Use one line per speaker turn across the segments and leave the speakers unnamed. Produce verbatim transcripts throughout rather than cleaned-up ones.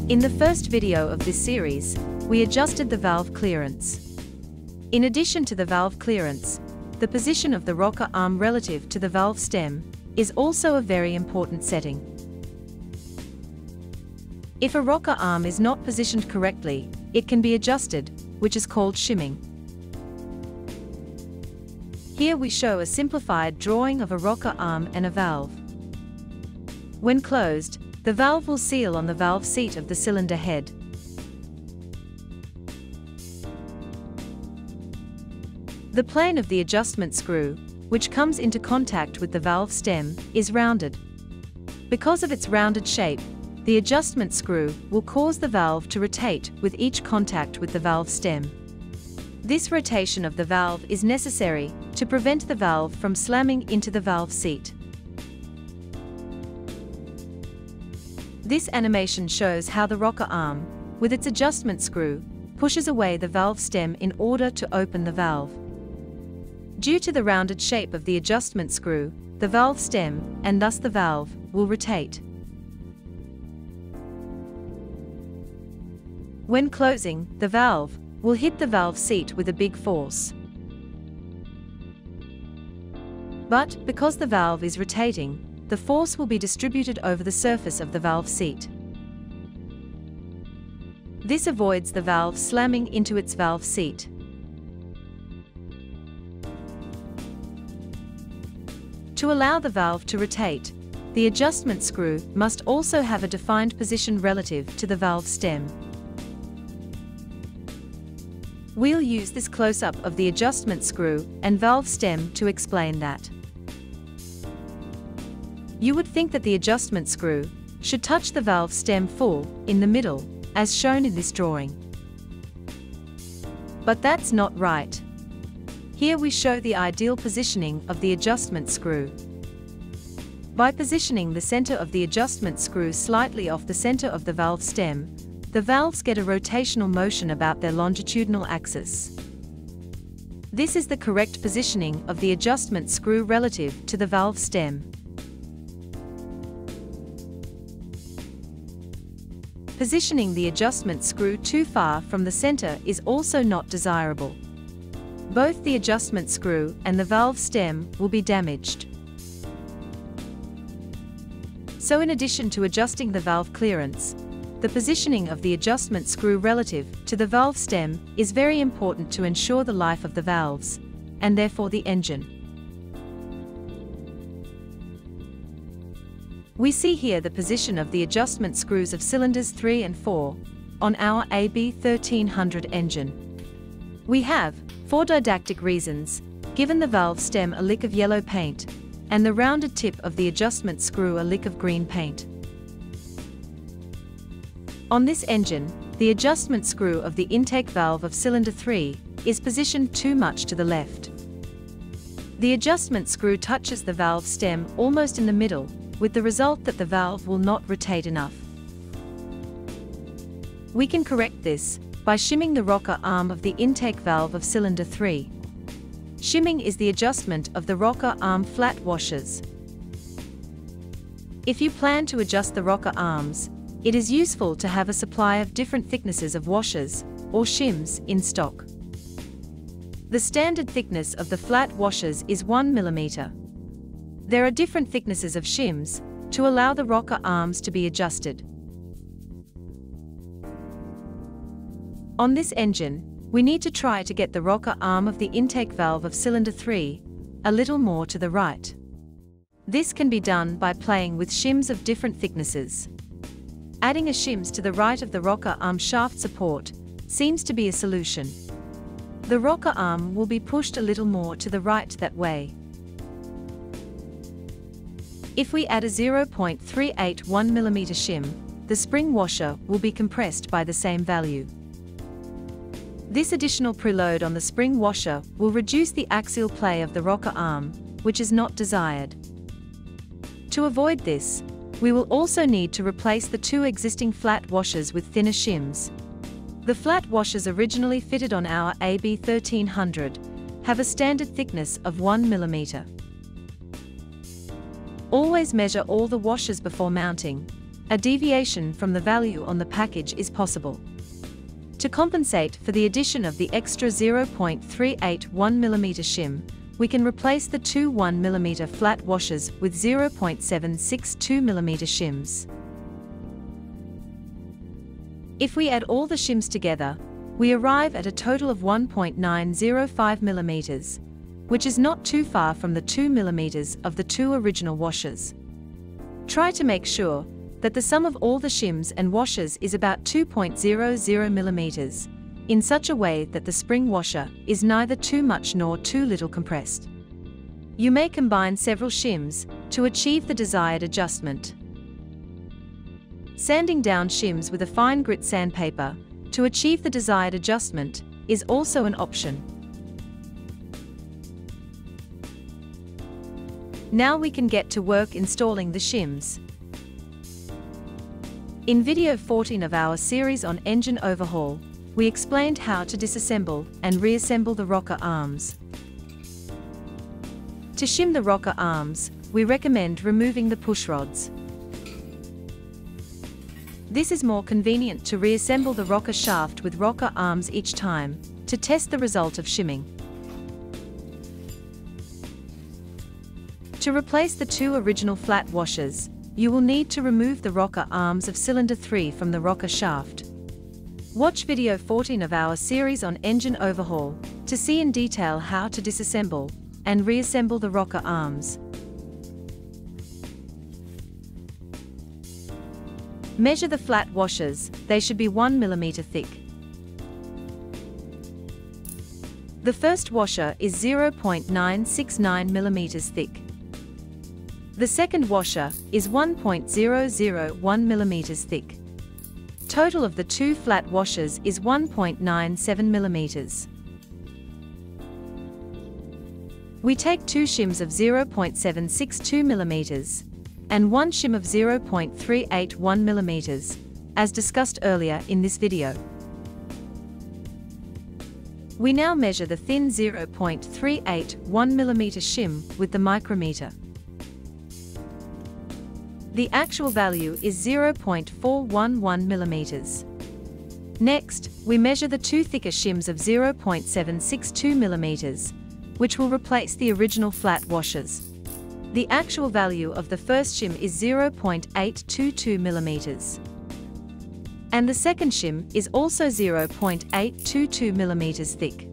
In the first video of this series, we adjusted the valve clearance. In addition to the valve clearance, the position of the rocker arm relative to the valve stem is also a very important setting. If a rocker arm is not positioned correctly, it can be adjusted, which is called shimming. Here we show a simplified drawing of a rocker arm and a valve. When closed, the valve will seal on the valve seat of the cylinder head. The plane of the adjustment screw, which comes into contact with the valve stem, is rounded. Because of its rounded shape, the adjustment screw will cause the valve to rotate with each contact with the valve stem. This rotation of the valve is necessary to prevent the valve from slamming into the valve seat. This animation shows how the rocker arm, with its adjustment screw, pushes away the valve stem in order to open the valve. Due to the rounded shape of the adjustment screw, the valve stem, and thus the valve, will rotate. When closing, the valve will hit the valve seat with a big force. But, because the valve is rotating, the force will be distributed over the surface of the valve seat. This avoids the valve slamming into its valve seat. To allow the valve to rotate, the adjustment screw must also have a defined position relative to the valve stem. We'll use this close-up of the adjustment screw and valve stem to explain that. You would think that the adjustment screw should touch the valve stem full, in the middle, as shown in this drawing. But that's not right. Here we show the ideal positioning of the adjustment screw. By positioning the center of the adjustment screw slightly off the center of the valve stem, the valves get a rotational motion about their longitudinal axis. This is the correct positioning of the adjustment screw relative to the valve stem. Positioning the adjustment screw too far from the center is also not desirable. Both the adjustment screw and the valve stem will be damaged. So in addition to adjusting the valve clearance, the positioning of the adjustment screw relative to the valve stem is very important to ensure the life of the valves, and therefore the engine. We see here the position of the adjustment screws of cylinders three and four on our A B thirteen hundred engine. We have, for didactic reasons, given the valve stem a lick of yellow paint, and the rounded tip of the adjustment screw a lick of green paint. On this engine, the adjustment screw of the intake valve of cylinder three is positioned too much to the left. The adjustment screw touches the valve stem almost in the middle, with the result that the valve will not rotate enough. We can correct this by shimming the rocker arm of the intake valve of cylinder three. Shimming is the adjustment of the rocker arm flat washers. If you plan to adjust the rocker arms, it is useful to have a supply of different thicknesses of washers, or shims, in stock. The standard thickness of the flat washers is one millimeter. There are different thicknesses of shims to allow the rocker arms to be adjusted. On this engine, we need to try to get the rocker arm of the intake valve of cylinder three a little more to the right. This can be done by playing with shims of different thicknesses. Adding a shims to the right of the rocker arm shaft support seems to be a solution. The rocker arm will be pushed a little more to the right that way. If we add a zero point three eight one millimeter shim, the spring washer will be compressed by the same value. This additional preload on the spring washer will reduce the axial play of the rocker arm, which is not desired. To avoid this, we will also need to replace the two existing flat washers with thinner shims. The flat washers originally fitted on our A B thirteen hundred have a standard thickness of one millimeter. Always measure all the washers before mounting, a deviation from the value on the package is possible. To compensate for the addition of the extra zero point three eight one millimeter shim, we can replace the two one millimeter flat washers with zero point seven six two millimeter shims. If we add all the shims together, we arrive at a total of one point nine zero five millimeters, which is not too far from the two millimeters of the two original washers. Try to make sure that the sum of all the shims and washers is about two point zero zero millimeters, in such a way that the spring washer is neither too much nor too little compressed. You may combine several shims to achieve the desired adjustment. Sanding down shims with a fine grit sandpaper to achieve the desired adjustment is also an option. Now we can get to work installing the shims. In video fourteen of our series on engine overhaul, we explained how to disassemble and reassemble the rocker arms. To shim the rocker arms, we recommend removing the push rods. This is more convenient to reassemble the rocker shaft with rocker arms each time, to test the result of shimming. To replace the two original flat washers, you will need to remove the rocker arms of cylinder three from the rocker shaft. Watch video fourteen of our series on engine overhaul to see in detail how to disassemble and reassemble the rocker arms. Measure the flat washers, they should be one millimeter thick. The first washer is zero point nine six nine millimeters thick. The second washer is one point zero zero one millimeters thick. Total of the two flat washers is one point nine seven millimeters. We take two shims of zero point seven six two millimeters and one shim of zero point three eight one millimeters, as discussed earlier in this video. We now measure the thin zero point three eight one millimeter shim with the micrometer. The actual value is zero point four one one millimeters. Next, we measure the two thicker shims of zero point seven six two millimeters, which will replace the original flat washers. The actual value of the first shim is zero point eight two two millimeters. And the second shim is also zero point eight two two millimeters thick.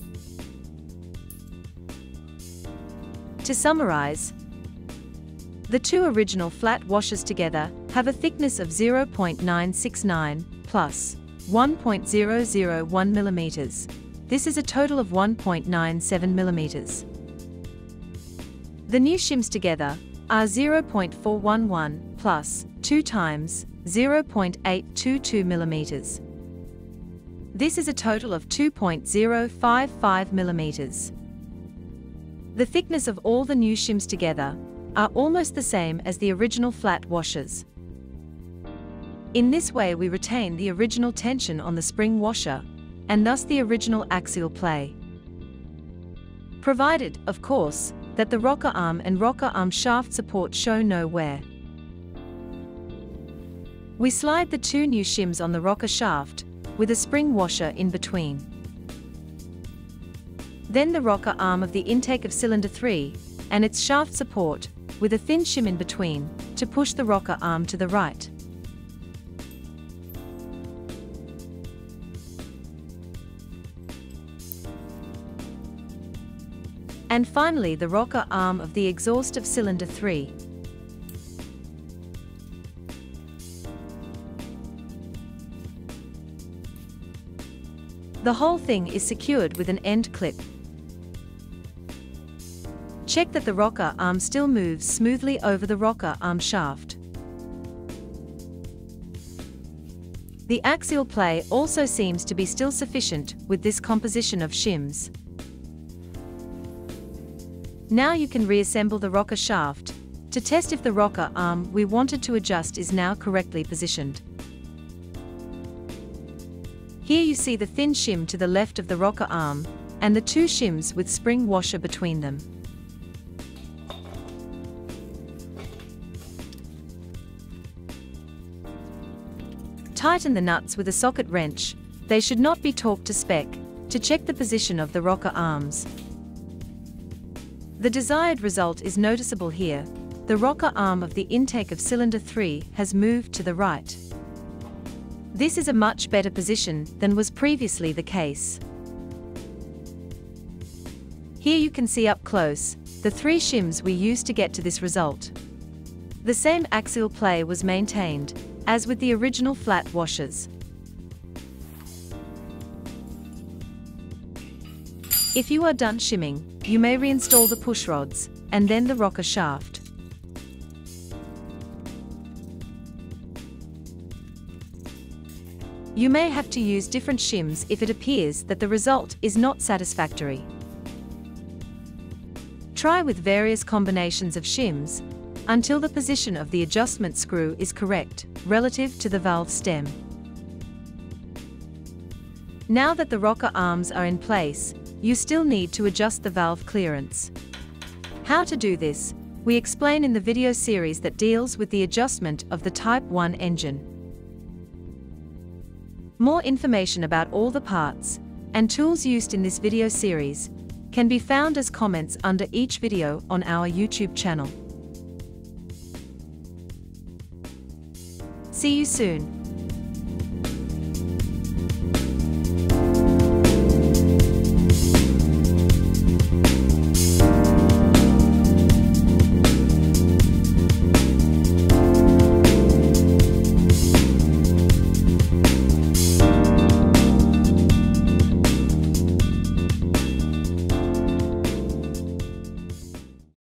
To summarize, the two original flat washers together have a thickness of zero point nine six nine plus one point zero zero one millimeters. This is a total of one point nine seven millimeters. The new shims together are zero point four one one plus two times zero point eight two two millimeters. This is a total of two point zero five five millimeters. The thickness of all the new shims together are almost the same as the original flat washers. In this way we retain the original tension on the spring washer, and thus the original axial play. Provided, of course, that the rocker arm and rocker arm shaft support show no wear. We slide the two new shims on the rocker shaft, with a spring washer in between. Then the rocker arm of the intake of cylinder three, and its shaft support, with a thin shim in between, to push the rocker arm to the right. And finally the rocker arm of the exhaust of cylinder three. The whole thing is secured with an end clip. Check that the rocker arm still moves smoothly over the rocker arm shaft. The axial play also seems to be still sufficient with this composition of shims. Now you can reassemble the rocker shaft to test if the rocker arm we wanted to adjust is now correctly positioned. Here you see the thin shim to the left of the rocker arm and the two shims with spring washer between them. Tighten the nuts with a socket wrench. They should not be torqued to spec, to check the position of the rocker arms. The desired result is noticeable here. The rocker arm of the intake of cylinder three has moved to the right. This is a much better position than was previously the case. Here you can see up close the three shims we used to get to this result. The same axial play was maintained, as with the original flat washers. If you are done shimming, you may reinstall the push rods, and then the rocker shaft. You may have to use different shims if it appears that the result is not satisfactory. Try with various combinations of shims, until the position of the adjustment screw is correct, relative to the valve stem. Now that the rocker arms are in place, you still need to adjust the valve clearance. How to do this, we explain in the video series that deals with the adjustment of the Type one engine. More information about all the parts and tools used in this video series can be found as comments under each video on our YouTube channel. See you soon.